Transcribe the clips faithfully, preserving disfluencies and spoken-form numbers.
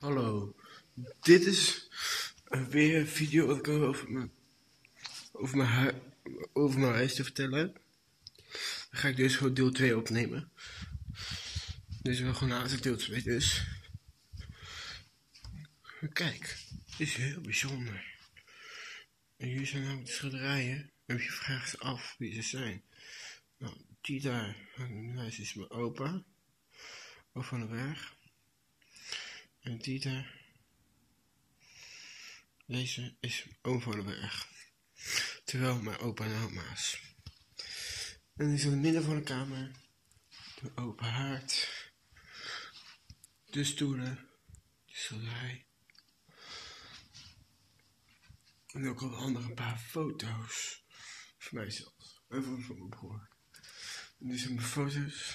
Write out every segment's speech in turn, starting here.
Hallo, dit is weer een video wat ik over mijn, over mijn, hui, over mijn huis te vertellen. Dan ga ik dus gewoon deel twee opnemen. Dit is wel gewoon naast deel twee dus. Kijk, dit is heel bijzonder. En hier zijn namelijk de schilderijen. En je vraagt je af wie ze zijn. Nou, die daar, mijn huis is mijn opa. Of van de Berg. En die daar. Deze is oom van de Berg. Terwijl mijn opa en oma is. En die is in het midden van de kamer. De open haard. De stoelen. De schilderij. En ook al andere een paar foto's. Van mijzelf. En van, van mijn broer. En dit zijn mijn foto's.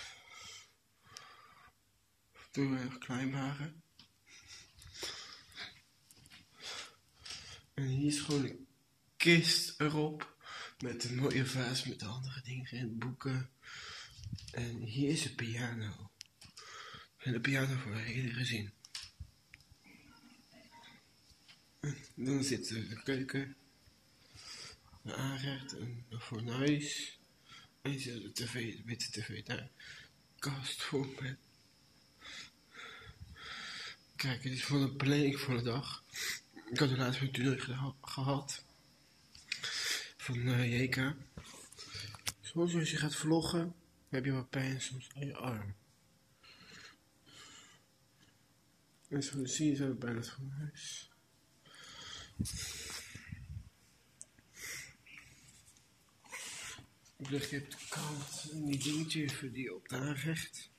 Toen we nog klein waren. En hier is gewoon een kist erop. Met een mooie vaas met andere dingen in, boeken. En hier is een piano. En de piano voor iedere gezin. En dan zit de keuken. De aanrecht, een fornuis. En je ziet de tv, de witte tv daar. Kast vol met. Kijk, dit is van een planning voor de dag. Ik had er laatst een tunnel geha gehad. Van uh, J K. Soms als je gaat vloggen, heb je wat pijn soms aan je arm. En zo zie je zo bijna het fornuis. Ik leg je op de kant en die dingetje even die op de aanrecht.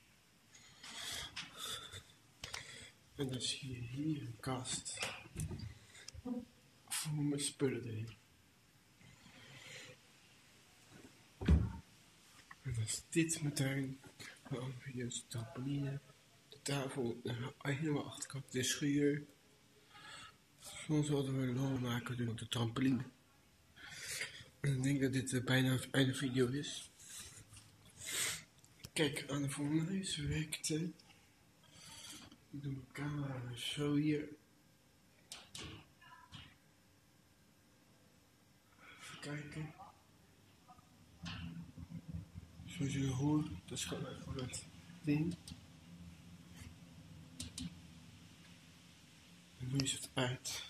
En dan zie je hier een kast. Voor mijn spullen erin. En dan is dit mijn tuin. De andere video's, de trampoline. De tafel, de helemaal achterkant, de schuur. Soms hadden we een lol maken doen op de trampoline. En ik denk dat dit uh, bijna het einde video is. Kijk, aan de fornuis werkte. Ik doe mijn camera zo hier. Even kijken. Zoals jullie horen, dat is gewoon voor het ding. En nu is het uit.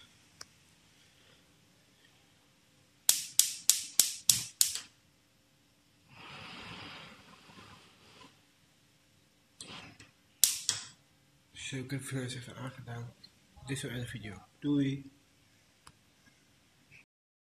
Dus ik heb het even aangedaan. Dit is het einde video. Doei!